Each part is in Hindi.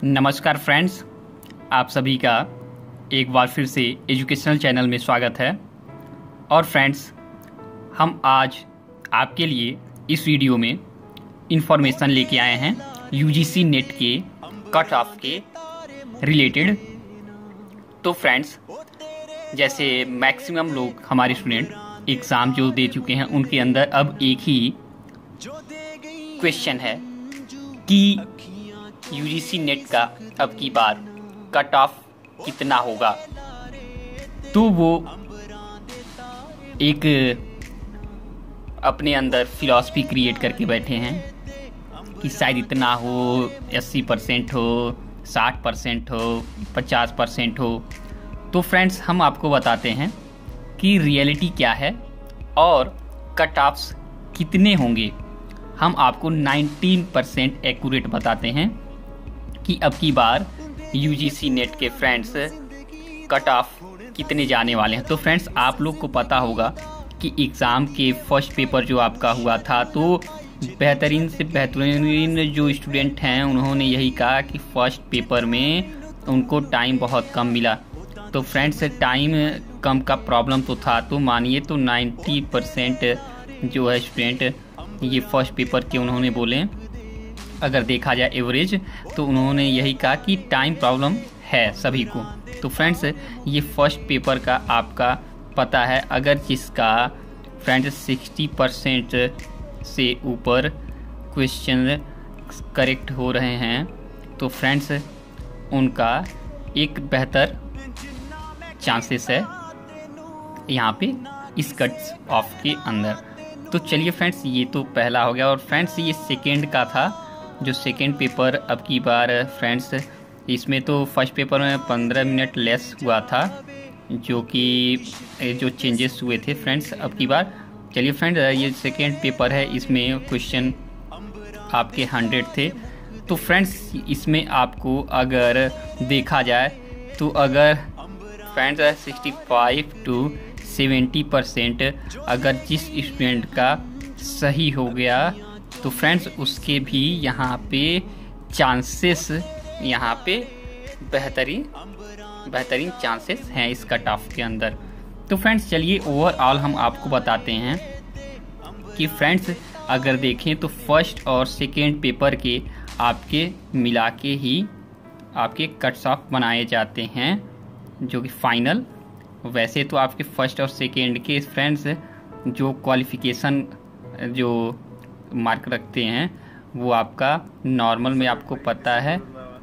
नमस्कार फ्रेंड्स, आप सभी का एक बार फिर से एजुकेशनल चैनल में स्वागत है। और फ्रेंड्स, हम आज आपके लिए इस वीडियो में इंफॉर्मेशन लेके आए हैं यूजीसी नेट के कट ऑफ के रिलेटेड। तो फ्रेंड्स, जैसे मैक्सिमम लोग हमारे स्टूडेंट एग्ज़ाम जो दे चुके हैं उनके अंदर अब एक ही क्वेश्चन है कि यूजीसी नेट का अब की बार कट ऑफ कितना होगा। तो वो एक अपने अंदर फिलॉसफी क्रिएट करके बैठे हैं कि शायद इतना हो, 80% हो, 60% हो, 50% हो। तो फ्रेंड्स, हम आपको बताते हैं कि रियलिटी क्या है और कट ऑफ्स कितने होंगे। हम आपको 19% एक्यूरेट बताते हैं कि अब की बार यूजीसी नेट के फ्रेंड्स कट ऑफ कितने जाने वाले हैं। तो फ्रेंड्स, आप लोग को पता होगा कि एग्ज़ाम के फर्स्ट पेपर जो आपका हुआ था, तो बेहतरीन से बेहतरीन जो स्टूडेंट हैं उन्होंने यही कहा कि फर्स्ट पेपर में उनको टाइम बहुत कम मिला। तो फ्रेंड्स, टाइम कम का प्रॉब्लम तो था, तो मानिए तो 90% जो है स्टूडेंट ये फर्स्ट पेपर के उन्होंने बोले, अगर देखा जाए एवरेज, तो उन्होंने यही कहा कि टाइम प्रॉब्लम है सभी को। तो फ्रेंड्स, ये फर्स्ट पेपर का आपका पता है, अगर जिसका फ्रेंड्स 60% से ऊपर क्वेश्चन करेक्ट हो रहे हैं, तो फ्रेंड्स उनका एक बेहतर चांसेस है यहाँ पे इस कट्स ऑफ के अंदर। तो चलिए फ्रेंड्स, ये तो पहला हो गया। और फ्रेंड्स, ये सेकेंड का था, जो सेकेंड पेपर अब की बार फ्रेंड्स, इसमें तो फर्स्ट पेपर में 15 मिनट लेस हुआ था, जो चेंजेस हुए थे फ्रेंड्स अब की बार। चलिए फ्रेंड्स, ये सेकेंड पेपर है, इसमें क्वेश्चन आपके 100 थे। तो फ्रेंड्स, इसमें आपको अगर देखा जाए तो अगर फ्रेंड्स 65 to 70% अगर जिस स्टूडेंट का सही हो गया, तो फ्रेंड्स उसके भी यहाँ पे चांसेस, यहाँ पे बेहतरीन चांसेस हैं इस कट ऑफ के अंदर। तो फ्रेंड्स, चलिए ओवरऑल हम आपको बताते हैं कि फ्रेंड्स अगर देखें तो फर्स्ट और सेकेंड पेपर के आपके मिला के ही आपके कट्स ऑफ बनाए जाते हैं, जो कि फाइनल। वैसे तो आपके फर्स्ट और सेकेंड के फ्रेंड्स जो क्वालिफिकेशन जो मार्क रखते हैं, वो आपका नॉर्मल में आपको पता है,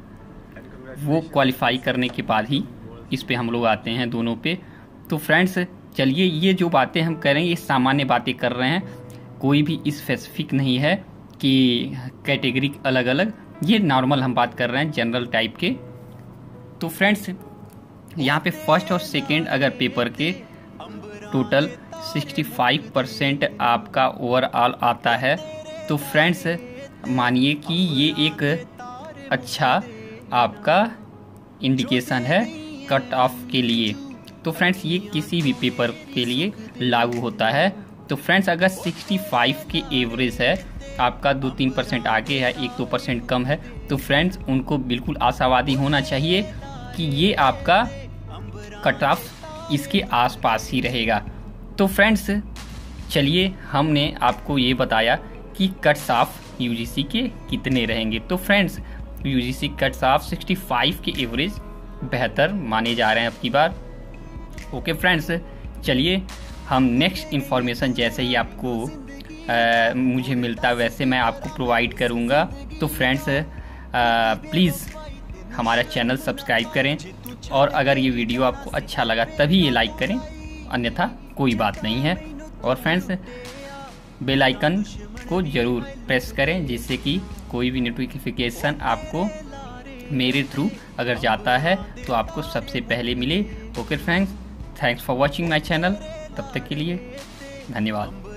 वो क्वालिफाई करने के बाद ही इस पे हम लोग आते हैं दोनों पे। तो फ्रेंड्स, चलिए ये जो बातें हम कर रहे हैं ये सामान्य बातें कर रहे हैं, कोई भी स्पेसिफिक नहीं है कि कैटेगरी अलग अलग, ये नॉर्मल हम बात कर रहे हैं, जनरल टाइप के। तो फ्रेंड्स, यहाँ पे फर्स्ट और सेकेंड अगर पेपर के टोटल 65% आपका ओवरऑल आता है, तो फ्रेंड्स मानिए कि ये एक अच्छा आपका इंडिकेशन है कट ऑफ के लिए। तो फ्रेंड्स, ये किसी भी पेपर के लिए लागू होता है। तो फ्रेंड्स, अगर 65 के एवरेज है, आपका 2-3% आगे है, 1-2% कम है, तो फ्रेंड्स उनको बिल्कुल आशावादी होना चाहिए कि ये आपका कट ऑफ इसके आसपास ही रहेगा। तो फ्रेंड्स, चलिए हमने आपको ये बताया कि कट्स ऑफ यूजीसी के कितने रहेंगे। तो फ्रेंड्स, यूजीसी कट्स ऑफ 65 के एवरेज बेहतर माने जा रहे हैं अब की बार। ओके फ्रेंड्स, चलिए हम नेक्स्ट इन्फॉर्मेशन जैसे ही आपको मुझे मिलता वैसे मैं आपको प्रोवाइड करूँगा। तो फ्रेंड्स, प्लीज़ हमारा चैनल सब्सक्राइब करें, और अगर ये वीडियो आपको अच्छा लगा तभी ये लाइक करें, अन्यथा कोई बात नहीं है। और फ्रेंड्स, बेल आइकन को ज़रूर प्रेस करें, जिससे कि कोई भी नोटिफिकेशन आपको मेरे थ्रू अगर जाता है तो आपको सबसे पहले मिले। Okay friends, thanks for watching my channel. तब तक के लिए धन्यवाद।